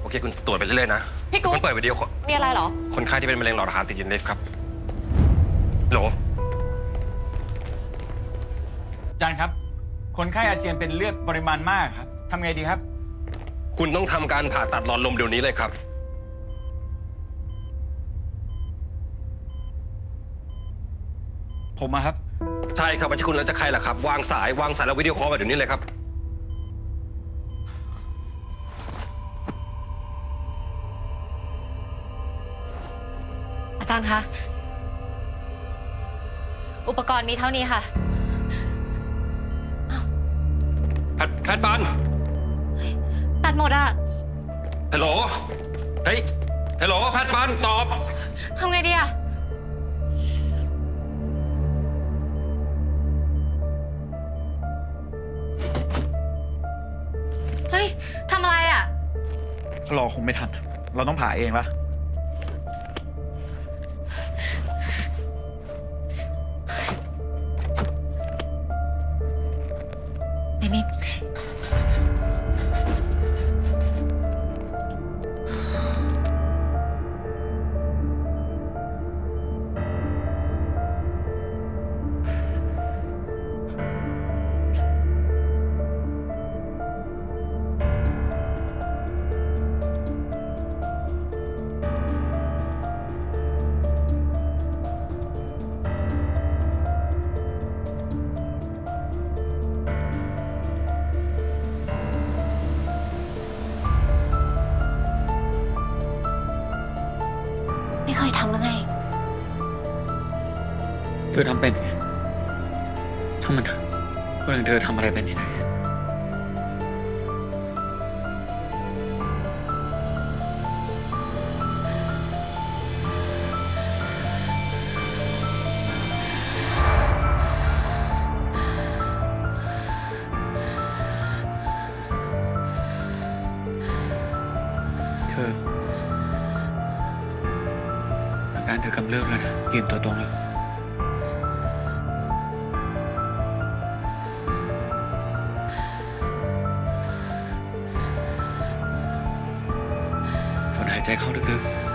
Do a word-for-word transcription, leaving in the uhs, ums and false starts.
โอเคคุณตรวจไปเรื่อยๆนะพี่กุ๊กมันเปิดวิดีโอมีอะไรเหรอคนไข้ที่เป็นมะเร็งหลอดอาหารติดอยู่ในลิฟต์ครับโหลอาจารย์ครับคนไข้อาเจียนเป็นเลือดปริมาณมากครับทำไงดีครับคุณต้องทำการผ่าตัดหลอดลมเดี๋ยวนี้เลยครับผมอะครับใช่ครับไม่ใช่คุณแล้วจะใครล่ะครับวางสายวางสายแล้ววิดีโอคอลมาเดี๋ยวนี้เลยครับอาจารย์คะอุปกรณ์มีเท่านี้ค่ะแพทแพทปันแบตหมดอะฮัลโหลเฮ้ยฮัลโหลแพทปันตอบทำไงดีอะเฮ้ยทำอะไรอะรอคงไม่ทันเราต้องผ่าเองปะไอ้มิกไม่เคยทำหรือไงเธอทำเป็นถ้ามันคนอย่างเธอทำอะไรเป็นที่ไหนเธออาการเธอกำเริบแล้วนะเตรียมตัวตรงแล้วฝนหายใจเข้าลึกๆ